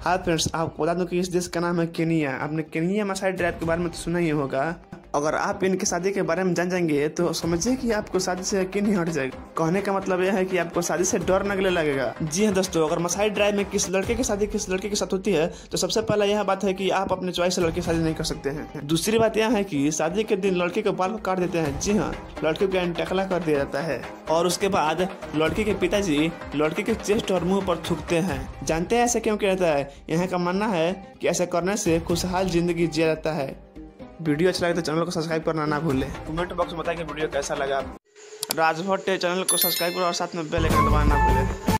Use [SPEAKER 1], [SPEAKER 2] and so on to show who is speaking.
[SPEAKER 1] हाँ फ्रेंड्स, आपको बता दूं कि इस देश का नाम है केनिया। आपने केनिया मसाइल ड्राइव के बारे में तो सुना ही होगा। अगर आप इनकी शादी के बारे में जान जाएंगे तो समझिए कि आपको शादी से यकीन ही हट जाएगा। कहने का मतलब यह है कि आपको शादी से डर लगने लगेगा। जी हाँ दोस्तों, अगर मसाइल ड्राइव में किस लड़के की शादी किस लड़के के साथ होती है तो सबसे पहला यह बात है कि आप अपने चॉइस से लड़के की शादी नहीं कर सकते हैं। दूसरी बात यह है कि शादी के दिन लड़के के बाल काट देते हैं। जी हाँ, लड़के को टकला कर दिया जाता है और उसके बाद लड़के के पिताजी लड़के के चेस्ट और मुंह पर थूकते हैं। जानते हैं ऐसा क्यों किया जाता है? यहाँ का मानना है कि ऐसा करने से खुशहाल जिंदगी जिया जाता है। वीडियो अच्छा लगे तो चैनल को सब्सक्राइब करना ना भूलें। कमेंट बॉक्स में बताएं कि वीडियो कैसा लगा। राजभट्ट चैनल को सब्सक्राइब करो और साथ में बेल आइकन दबाना ना भूलें।